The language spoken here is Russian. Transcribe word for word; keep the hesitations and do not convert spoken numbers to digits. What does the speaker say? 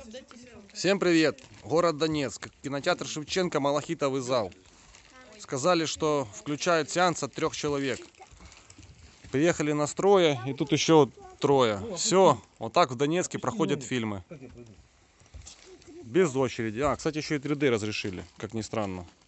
Всем привет! Город Донецк. Кинотеатр Шевченко, Малахитовый зал. Сказали, что включают сеанс от трех человек. Приехали настроя, и тут еще трое. Все, вот так в Донецке проходят фильмы. Без очереди. А, кстати, еще и три дэ разрешили, как ни странно.